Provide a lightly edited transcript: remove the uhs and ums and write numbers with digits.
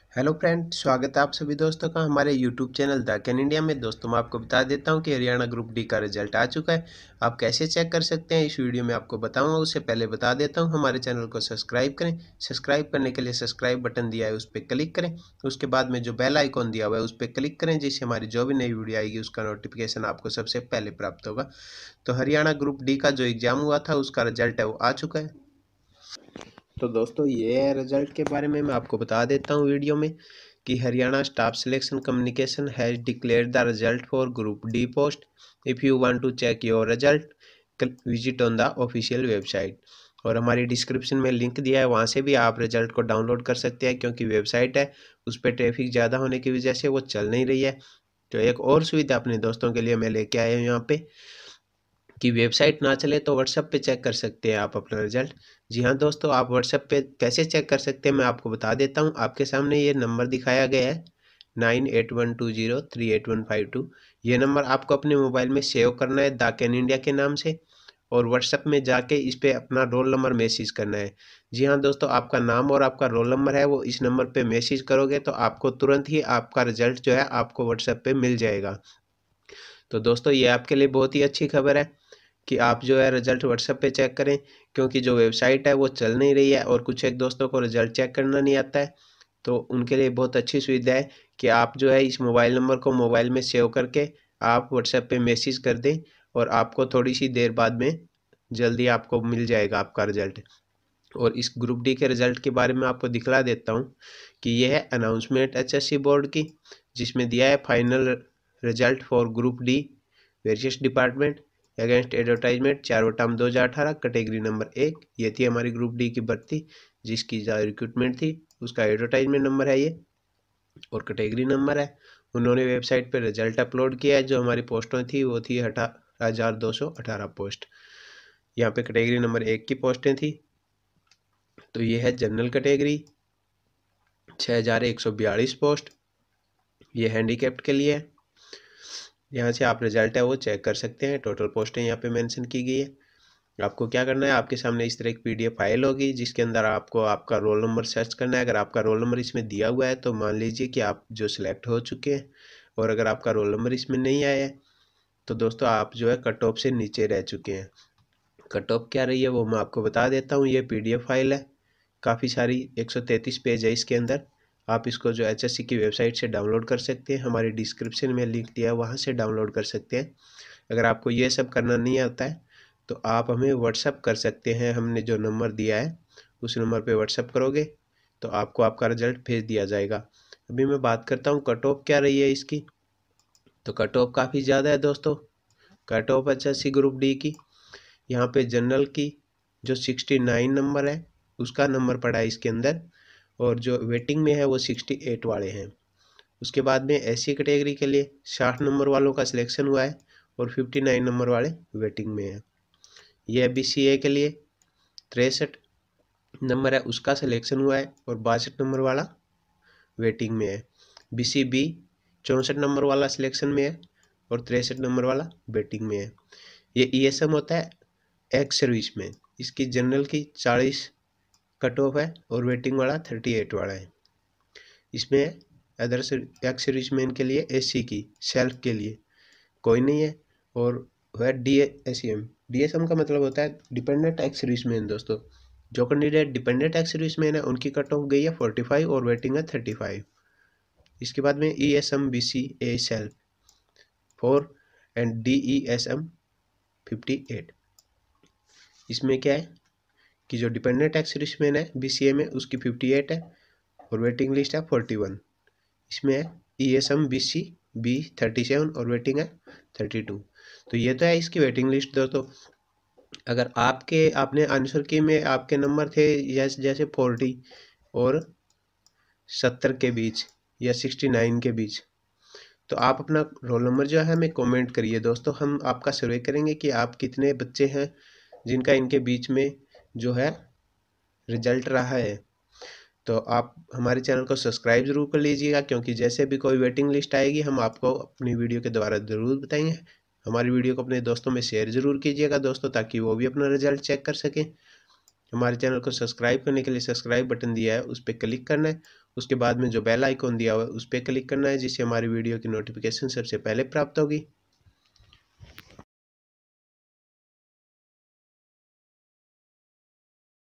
Hello friend, स्वागत है आप सभी दोस्तों का हमारे YouTube channel the can India में। दोस्तों मैं आपको बता देता हूं कि हरियाणा ग्रुप डी का रिजल्ट आ चुका है। आप कैसे चेक कर सकते हैं इस वीडियो में आपको बताऊंगा। उससे पहले बता देता हूं हमारे चैनल को सब्सक्राइब करें। सब्सक्राइब करने के लिए सब्सक्राइब बटन दिया है, उस पर क्लिक करें। उसके बाद में जो बेल आइकॉन दिया हुआ है उस पर क्लिक करें, जिससे हमारी जो भी नई वीडियो आएगी उसका नोटिफिकेशन आपको सबसे पहले प्राप्त होगा। तो हरियाणा ग्रुप डी का जो एग्ज़ाम हुआ था उसका रिजल्ट है वो आ चुका है। तो दोस्तों ये रिजल्ट के बारे में मैं आपको बता देता हूँ वीडियो में कि Haryana staff selection communication has declared the result for group D post. If you want to check your result visit on the official website. और हमारी डिस्क्रिप्शन में लिंक दिया है, वहाँ से भी आप रिजल्ट को डाउनलोड कर सकते हैं। क्योंकि वेबसाइट है उस पर ट्रैफिक ज़्यादा होने की वजह से वो चल नहीं रही है। तो एक और सुविधा अपने दोस्तों के लिए मैं लेके आया हूँ यहाँ पे कि वेबसाइट ना चले तो व्हाट्सएप पे चेक कर सकते हैं आप अपना रिजल्ट। जी हाँ दोस्तों, आप व्हाट्सएप पे कैसे चेक कर सकते हैं मैं आपको बता देता हूँ। आपके सामने ये नंबर दिखाया गया है 9812038152। ये नंबर आपको अपने मोबाइल में सेव करना है द कैन इंडिया के नाम से, और व्हाट्सएप में जाके इस पर अपना रोल नंबर मैसेज करना है। जी हाँ दोस्तों, आपका नाम और आपका रोल नंबर है वो इस नंबर पे मैसेज करोगे तो आपको तुरंत ही आपका रिजल्ट जो है आपको व्हाट्सएप पे मिल जाएगा। तो दोस्तों ये आपके लिए बहुत ही अच्छी खबर है कि आप जो है रिजल्ट व्हाट्सएप पे चेक करें। क्योंकि जो वेबसाइट है वो चल नहीं रही है और कुछ एक दोस्तों को रिजल्ट चेक करना नहीं आता है, तो उनके लिए बहुत अच्छी सुविधा है कि आप जो है इस मोबाइल नंबर को मोबाइल में सेव करके आप व्हाट्सएप पे मैसेज कर दें और आपको थोड़ी सी देर बाद में जल्दी आपको मिल जाएगा आपका रिजल्ट। और इस ग्रुप डी के रिजल्ट के बारे में आपको दिखला देता हूँ कि यह है अनाउंसमेंट एचएससी बोर्ड की, जिसमें दिया है final result for group D various department against advertisement 4/2018 category number 1। ये थी हमारी ग्रुप डी की भर्ती जिसकी जो रिक्रूटमेंट थी, उसका एडवर्टाइजमेंट नंबर है ये और कैटेगरी नंबर है। उन्होंने वेबसाइट पर रिजल्ट अपलोड किया है। जो हमारी पोस्टें थी वो थी 18,218 पोस्ट। यहाँ पे कैटेगरी नंबर 1 की पोस्टें थी। तो ये है जनरल कैटेगरी 6,142 पोस्ट, ये हैंडीकैप्ड के लिए है। यहाँ से आप रिजल्ट है वो चेक कर सकते हैं। टोटल पोस्टें यहाँ पे मेंशन की गई है। आपको क्या करना है, आपके सामने इस तरह एक पीडीएफ फाइल होगी जिसके अंदर आपको आपका रोल नंबर सर्च करना है। अगर आपका रोल नंबर इसमें दिया हुआ है तो मान लीजिए कि आप जो सिलेक्ट हो चुके हैं, और अगर आपका रोल नंबर इसमें नहीं आया है तो दोस्तों आप जो है कट ऑफ से नीचे रह चुके हैं। कट ऑफ क्या रही है वो मैं आपको बता देता हूँ। ये पीडीएफ फाइल है, काफ़ी सारी 133 पेज है इसके अंदर। आप इसको जो एचएससी की वेबसाइट से डाउनलोड कर सकते हैं, हमारी डिस्क्रिप्शन में लिंक दिया है वहाँ से डाउनलोड कर सकते हैं। अगर आपको ये सब करना नहीं आता है तो आप हमें व्हाट्सअप कर सकते हैं। हमने जो नंबर दिया है उस नंबर पे व्हाट्सअप करोगे तो आपको आपका रिजल्ट भेज दिया जाएगा। अभी मैं बात करता हूँ कट ऑफ क्या रही है इसकी। तो कट ऑफ काफ़ी ज़्यादा है दोस्तों। Cut off HSC group D की यहाँ पे जनरल की जो 69 नंबर है उसका नंबर पड़ा है इसके अंदर, और जो वेटिंग में है वो 68 वाले हैं। उसके बाद में एससी कैटेगरी के लिए 60 नंबर वालों का सिलेक्शन हुआ है और 59 नंबर वाले वेटिंग में है। यह BCA के लिए 63 नंबर है उसका सिलेक्शन हुआ है और 62 नंबर वाला वेटिंग में है। BCB 64 नंबर वाला सिलेक्शन में है और 63 नंबर वाला वेटिंग में है। ये ESM होता है एक्स सर्विस में, इसकी जनरल की 40 कट ऑफ है और वेटिंग वाला 38 वाला है। इसमें अदर एक्स सर्विस मैन के लिए SC की सेल्फ के लिए कोई नहीं है। और वह DSM का मतलब होता है डिपेंडेंट एक्स सर्विस मैन। दोस्तों जो candidate dependent ex serviceman है उनकी कट ऑफ गई है 45 और वेटिंग है 35। इसके बाद में ESM BCA self 4 and DESM 58। इसमें क्या है कि जो डिपेंडेंट एक्स सर्विसमैन है BCA में उसकी 58 है और वेटिंग लिस्ट है 41। इसमें है ESM BC B 37 और वेटिंग है 32। तो ये तो है इसकी वेटिंग लिस्ट। दोस्तों अगर आपने आंसर की में आपके नंबर थे जैसे 40 और 70 के बीच या 69 के बीच, तो आप अपना रोल नंबर जो है हमें कमेंट करिए। दोस्तों हम आपका सर्वे करेंगे कि आप कितने बच्चे हैं जिनका इनके बीच में जो है रिजल्ट रहा है। तो आप हमारे चैनल को सब्सक्राइब ज़रूर कर लीजिएगा, क्योंकि जैसे भी कोई वेटिंग लिस्ट आएगी हम आपको अपनी वीडियो के द्वारा ज़रूर बताएंगे। हमारी वीडियो को अपने दोस्तों में शेयर ज़रूर कीजिएगा दोस्तों, ताकि वो भी अपना रिजल्ट चेक कर सकें। हमारे चैनल को सब्सक्राइब करने के लिए सब्सक्राइब बटन दिया है उस पर क्लिक करना है उसके बाद में जो बेल आइकॉन दिया हुआ है उस पर क्लिक करना है, जिससे हमारी वीडियो की नोटिफिकेशन सबसे पहले प्राप्त होगी।